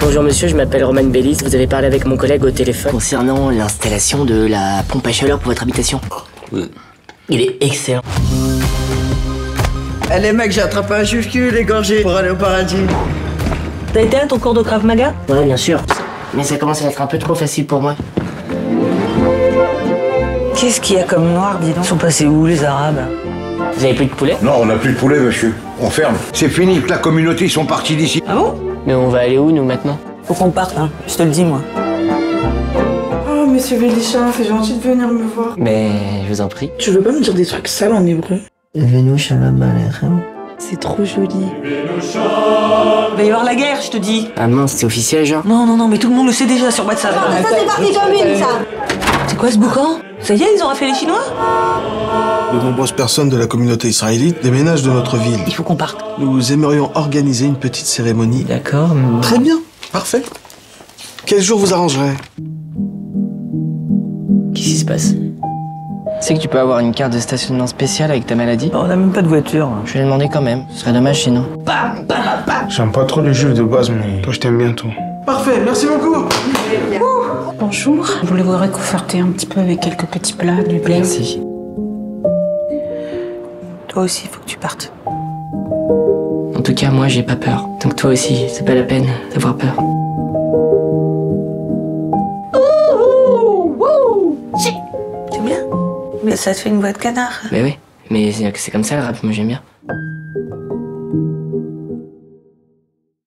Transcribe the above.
Bonjour monsieur, je m'appelle Roman Bellis. Vous avez parlé avec mon collègue au téléphone. Concernant l'installation de la pompe à chaleur pour votre habitation. Il est excellent. Eh les mecs, j'ai attrapé un juif-cul égorgé pour aller au paradis. T'as été à ton cours de Krav Maga? Ouais, bien sûr. Mais ça commence à être un peu trop facile pour moi. Qu'est-ce qu'il y a comme noir, dis donc? Ils sont passés où, les Arabes? Vous avez plus de poulet? Non, on n'a plus de poulet, monsieur. On ferme. C'est fini, la communauté, ils sont partis d'ici. Ah bon? Mais on va aller où, nous, maintenant? Faut qu'on parte, hein. Je te le dis, moi. Oh, monsieur Vélichin, c'est gentil de venir me voir. Mais je vous en prie. Tu veux pas me dire des trucs sales en hébreu? C'est trop joli. Il va y avoir la guerre, je te dis. Ah mince, c'est officiel, genre? Non, mais tout le monde le sait déjà sur WhatsApp. Ça c'est parti comme une, ça. C'est quoi ce boucan? Ça y est, ils ont raflé les Chinois? De nombreuses personnes de la communauté israélite déménagent de notre ville. Il faut qu'on parte. Nous aimerions organiser une petite cérémonie. D'accord. Très bien, parfait. Quel jour vous arrangerez? Qu'est-ce qui se passe? Tu sais que tu peux avoir une carte de stationnement spéciale avec ta maladie? On a même pas de voiture. Je vais le demander quand même. Ce serait dommage sinon. J'aime pas trop les juifs de base, mais toi je t'aime bien toi. Parfait, merci beaucoup. Bonjour. Je voulais vous réconforter un petit peu avec quelques petits plats, du blé. Merci. Toi aussi, il faut que tu partes. En tout cas, moi, j'ai pas peur. Donc toi aussi, c'est pas la peine d'avoir peur. C'est bien. Mais ça te fait une voix de canard. Mais oui, mais c'est comme ça le rap, moi j'aime bien.